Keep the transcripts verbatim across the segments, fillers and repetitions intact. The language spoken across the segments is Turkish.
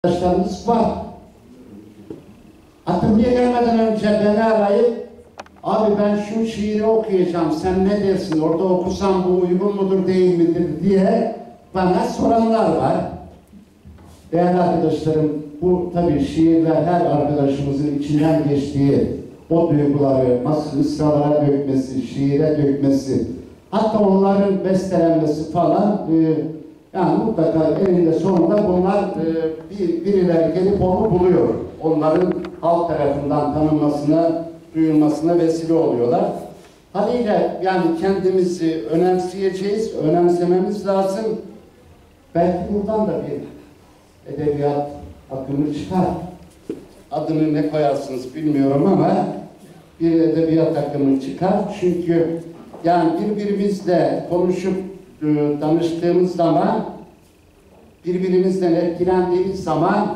arkadaşlarımız var. Atölye gelmeden önce beni arayıp abi ben şu şiiri okuyacağım, sen ne dersin, orada okusam bu uygun mudur değil midir diye bana soranlar var. Değerli arkadaşlarım, bu tabii şiirler her arkadaşımızın içinden geçtiği o duyguları mısralara dökmesi, şiire dökmesi, hatta onların bestelenmesi falan e, yani mutlaka elinde sonunda bunlar e, bir, birileri gelip onu buluyor. Onların halk tarafından tanınmasına, duyulmasına vesile oluyorlar. Haliyle yani kendimizi önemseyeceğiz, önemsememiz lazım. Belki buradan da bir edebiyat akımı çıkar. Adını ne koyarsınız bilmiyorum ama bir edebiyat akımı çıkar. Çünkü yani birbirimizle konuşup e, danıştığımız zaman, birbirimizden etkilendiğimiz zaman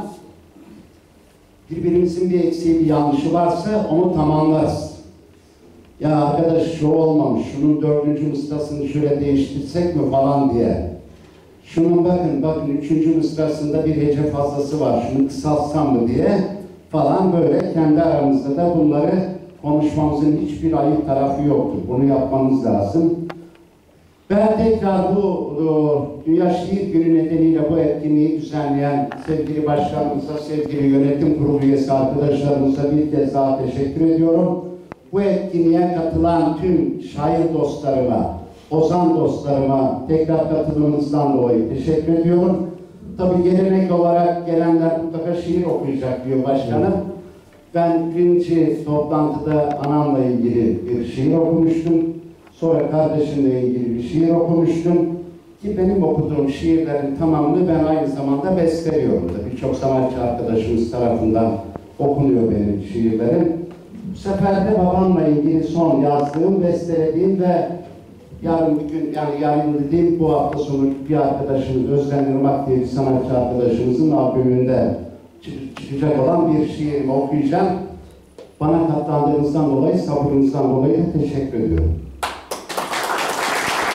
birbirimizin bir eksiği, bir yanlışı varsa onu tamamlarız. Ya arkadaş şu olmamış, şunun dördüncü mısrasını şöyle değiştirsek mi falan diye. Şunun bakın, bakın üçüncü mısrasında bir hece fazlası var, şunu kısaltsam mı diye falan böyle kendi aramızda da bunları konuşmamızın hiçbir ayıp tarafı yoktur. Bunu yapmamız lazım. Ben tekrar bu o, Dünya Şiir Günü nedeniyle bu etkinliği düzenleyen sevgili başkanımıza, sevgili yönetim kurulu üyesi arkadaşlarımıza bir kez daha teşekkür ediyorum. Bu etkinliğe katılan tüm şair dostlarıma, ozan dostlarıma tekrar katılımınızdan dolayı teşekkür ediyorum. Tabii gelenek olarak gelenler mutlaka şiir okuyacak diyor başkanım. Ben birinci toplantıda anamla ilgili bir şiir okumuştum. Sonra kardeşimle ilgili bir şiir okumuştum. Ki benim okuduğum şiirlerin tamamını ben aynı zamanda besteliyorum. Birçok sanatçı arkadaşımız tarafından okunuyor benim şiirlerim. Bu sefer de babamla ilgili son yazdığım, bestelediğim ve yarın bir gün, yani yarın dediğim bu hafta sonu bir arkadaşımız, Özden Irmak diye bir sanatçı arkadaşımızın albümünde çıkacak olan bir şiirimi okuyacağım. Bana katlandığınızdan dolayı, sabrınızdan dolayı teşekkür ediyorum.